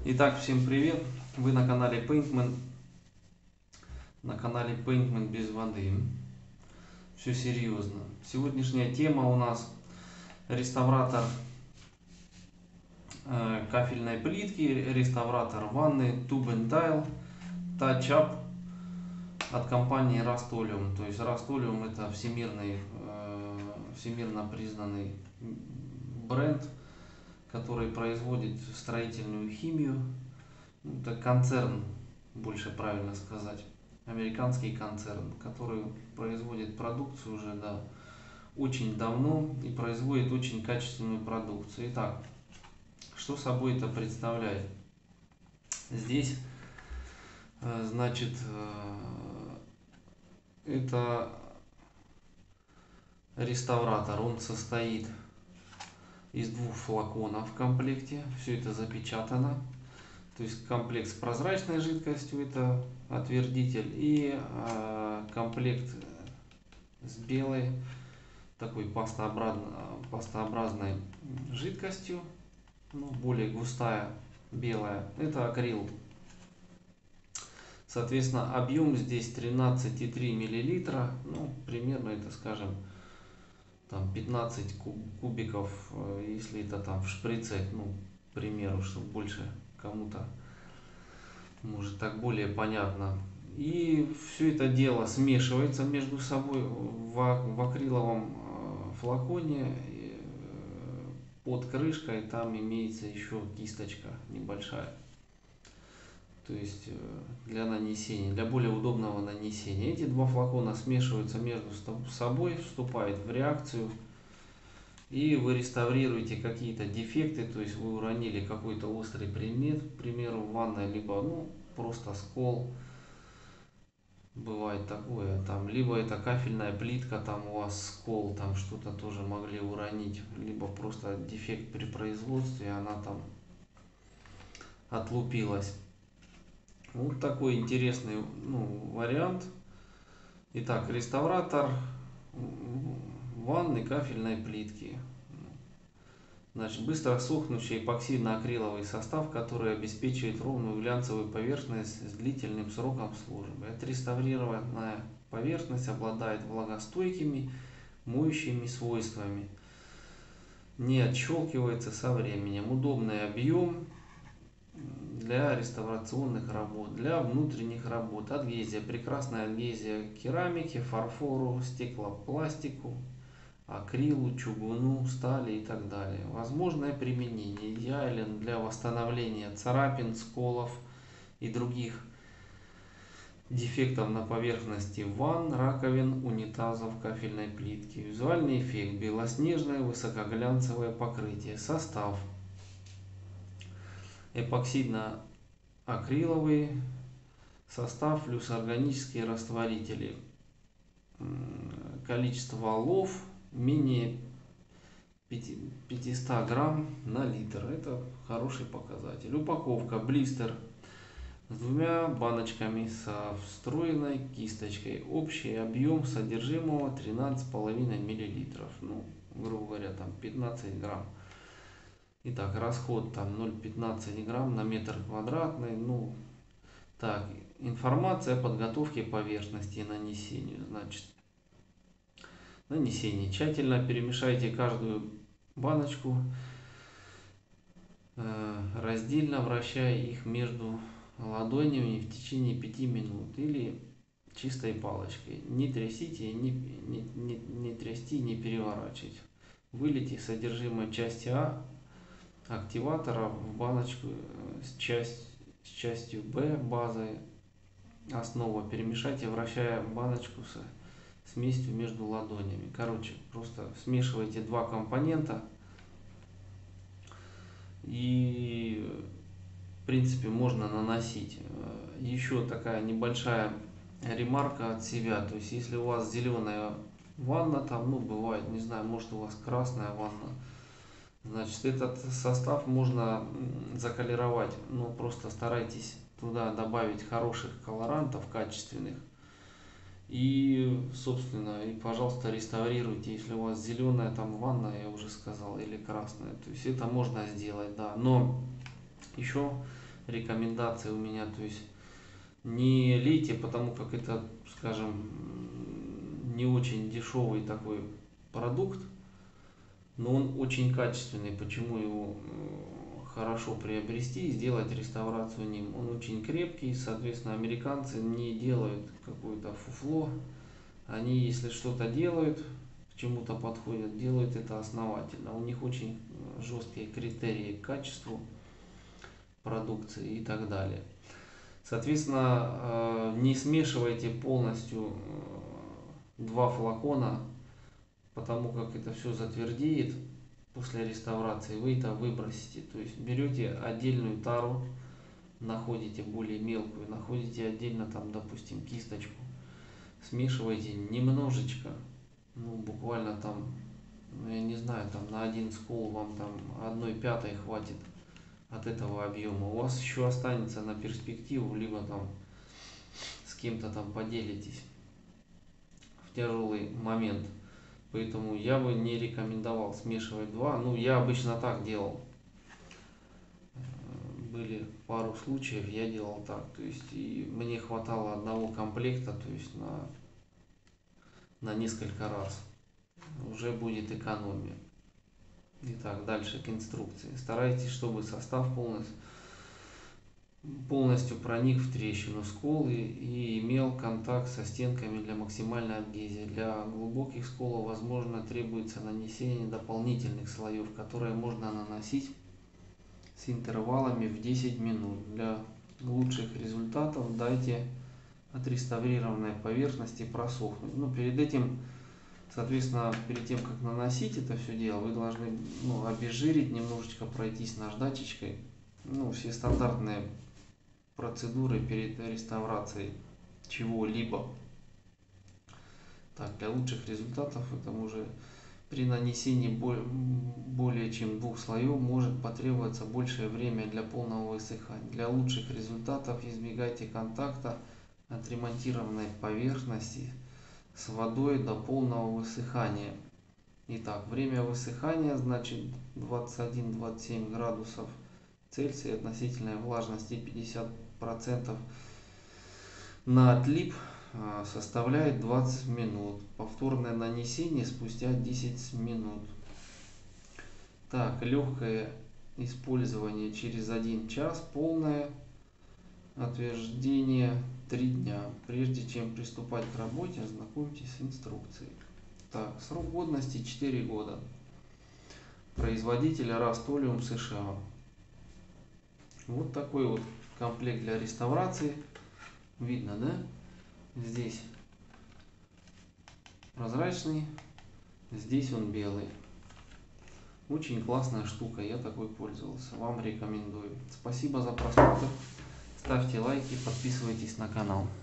Итак, всем привет! Вы на канале Paintman, без воды. Все серьезно. Сегодняшняя тема у нас реставратор кафельной плитки, реставратор ванны Tube and Tile Touch Up от компании Rust-Oleum. То есть Rust-Oleum это всемирно признанный бренд, который производит строительную химию. Это концерн, больше правильно сказать, американский концерн, который производит продукцию уже очень давно и производит очень качественную продукцию. Итак, что собой это представляет? Здесь, значит, это реставратор, он состоит из двух флаконов в комплекте, все это запечатано. То есть комплект с прозрачной жидкостью, это отвердитель, и комплект с белой, такой пастообразной жидкостью, более густая, белая, это акрил. Соответственно, объем здесь 13,3 миллилитра, примерно это, скажем, там 15 кубиков, если это там в шприце, к примеру, чтобы больше кому-то, может, так более понятно. И все это дело смешивается между собой в акриловом флаконе. Под крышкой там имеется еще кисточка небольшая. То есть для нанесения, для более удобного нанесения. Эти два флакона смешиваются между собой, вступают в реакцию. И вы реставрируете какие-то дефекты, то есть вы уронили какой-то острый предмет, к примеру, в ванной, либо просто скол, бывает такое, там, либо это кафельная плитка, там у вас скол, там что-то тоже могли уронить, либо просто дефект при производстве, она там отлупилась. Вот такой интересный вариант. Итак, реставратор ванны кафельной плитки. Значит, быстро сохнущий эпоксидно-акриловый состав, который обеспечивает ровную глянцевую поверхность с длительным сроком службы. Отреставрированная поверхность обладает влагостойкими моющими свойствами. Не отщелкивается со временем. Удобный объем для реставрационных работ, для внутренних работ. Адгезия. Прекрасная адгезия к керамике, фарфору, стеклопластику, акрилу, чугуну, стали и так далее. Возможное применение. Идеален для восстановления царапин, сколов и других дефектов на поверхности ванн, раковин, унитазов, кафельной плитки. Визуальный эффект. Белоснежное высокоглянцевое покрытие. Состав. Эпоксидно-акриловый состав плюс органические растворители. Количество валов менее 500 грамм на литр. Это хороший показатель. Упаковка блистер с двумя баночками со встроенной кисточкой. Общий объем содержимого 13,5 миллилитров. Грубо говоря, там 15 грамм. Итак, расход там 0,15 грамм на метр квадратный. Так, информация о подготовке поверхности и нанесению. Значит, нанесение. Тщательно перемешайте каждую баночку, раздельно вращая их между ладонями в течение 5 минут или чистой палочкой. Не трясите, не трясти, не переворачивать. Вылейте содержимое части А активатора в баночку с частью Б базы основа. Перемешайте, вращая баночку с смесью между ладонями. Короче, просто смешивайте два компонента и в принципе можно наносить. Еще такая небольшая ремарка от себя. То есть если у вас зеленая ванна, там, бывает, не знаю, может у вас красная ванна, значит, этот состав можно заколеровать. Просто старайтесь туда добавить хороших колорантов, качественных. И, собственно, пожалуйста, реставрируйте, если у вас зеленая там ванна, я уже сказал, или красная. То есть это можно сделать, да. Но еще рекомендация у меня, то есть не лейте, потому как это, скажем, не очень дешевый такой продукт, но он очень качественный. Почему его хорошо приобрести и сделать реставрацию ним? Он очень крепкий, соответственно, американцы не делают какое-то фуфло. Они, если что-то делают, к чему-то подходят, делают это основательно. У них очень жесткие критерии к качеству продукции и так далее. Соответственно, не смешивайте полностью два флакона, потому как это все затвердеет после реставрации, вы это выбросите. То есть берете отдельную тару, находите более мелкую, находите отдельно там, допустим, кисточку, смешиваете немножечко, ну буквально там, ну, я не знаю, там на один скол вам там 1/5 хватит от этого объема. У вас еще останется на перспективу, либо там с кем-то там поделитесь в тяжелый момент. Поэтому я бы не рекомендовал смешивать два. Ну, я обычно так делал. Были пару случаев, я делал так. То есть и мне хватало одного комплекта, то есть на несколько раз. Уже будет экономия. Итак, дальше к инструкции. Старайтесь, чтобы состав полностью проник в трещину сколы и имел контакт со стенками для максимальной адгезии. Для глубоких сколов, возможно, требуется нанесение дополнительных слоев, которые можно наносить с интервалами в 10 минут. Для лучших результатов дайте отреставрированной поверхности просохнуть. Но перед этим, соответственно, перед тем как наносить это все дело, вы должны обезжирить, немножечко пройтись наждачечкой. Все стандартные процедуры перед реставрацией чего-либо. Так, для лучших результатов это уже при нанесении более чем 2 слоев может потребоваться большее время для полного высыхания. Для лучших результатов избегайте контакта отремонтированной поверхности с водой до полного высыхания. Итак, время высыхания значит 21-27 градусов Цельсия, относительная влажность 50% на отлип составляет 20 минут. Повторное нанесение спустя 10 минут. Так, легкое использование через 1 час, полное отверждение 3 дня. Прежде чем приступать к работе, ознакомьтесь с инструкцией. Так, срок годности 4 года. Производитель Rust-Oleum США. Вот такой вот комплект для реставрации. Видно, да? Здесь прозрачный, здесь он белый. Очень классная штука, я такой пользовался. Вам рекомендую. Спасибо за просмотр. Ставьте лайки, подписывайтесь на канал.